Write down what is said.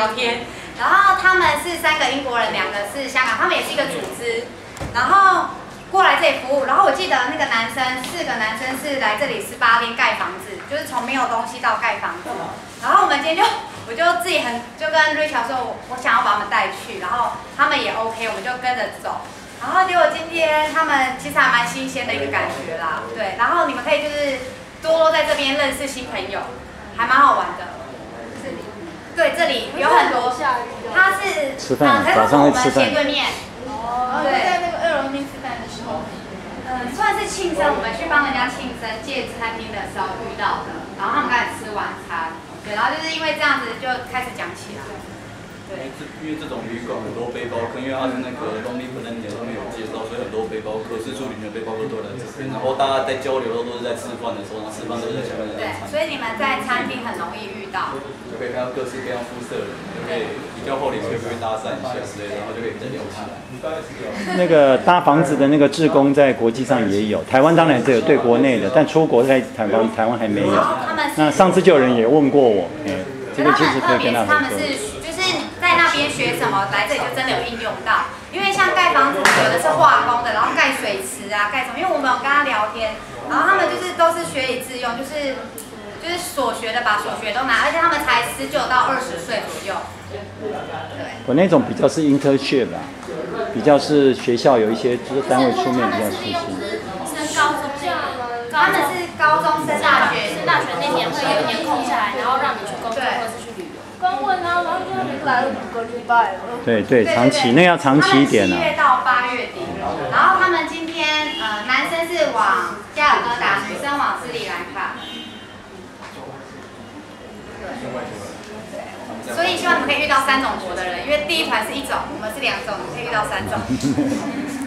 聊天。然后他们是3个英国人，2个是香港，他们也是一个组织，然后过来这里服务。然后我记得那个男生4个男生是来这里18天盖房子，就是从没有东西到盖房子。然后我们今天我就自己就跟 Rachel 说，我想要把他们带去，然后他们也 OK， 我们就跟着走。然后结果今天他们其实还蛮新鲜的一个感觉啦，对。然后你们可以就是多在这边认识新朋友，还蛮好玩的。这里，对，这里有很多。他是吃饭，早上会吃饭。 斜对面。 哦，对，在那个2楼面吃饭的时候。 算是庆生，我们去帮人家庆生借餐厅的时候遇到的，然后他们开始吃晚餐，对，然后就是因为这样子就开始讲起来。 因为这种旅馆很多背包客，因为它是那个 Lonely Planet 上面有介绍，所以很多背包客、四处旅行的背包客都来这边，然后大家在交流都是在吃饭的时候，然后吃饭都是在下面的。 对，所以你们在餐厅很容易遇到， 就可以看到各式各样肤色的人，就可以比较厚脸皮，会搭讪一下之类的，然后就可以比较聊起来。 那个搭房子的那个志工在国际上也有，台湾当然只有对国内的，但出国在台湾还没有。那上次就有人也问过我，这个其实可以跟他合作。 在那边学什么，来这里就真的有应用到。因为像盖房子，有的是化工的，然后盖水池啊，盖什么？因为我们有跟他聊天，然后他们就是都是学以致用，就是所学的把所学都拿，而且他们才19到20岁左右。对。我那种比较是 internship 吧，比较是学校有一些就是单位出面比较实行。 升高中他们是高中升大学， 升大学那年会有1年空下来，然后让你去工作或者是去旅游。 刚问啊，然后就来了5个礼拜了。 对，长期那要长期一点啊。 7月到8月底，然后他们今天男生是往加尔各答，女生往斯里兰卡。对，所以希望你们可以遇到3种国的人，因为第一团是1种，我们是2种，你可以遇到3种。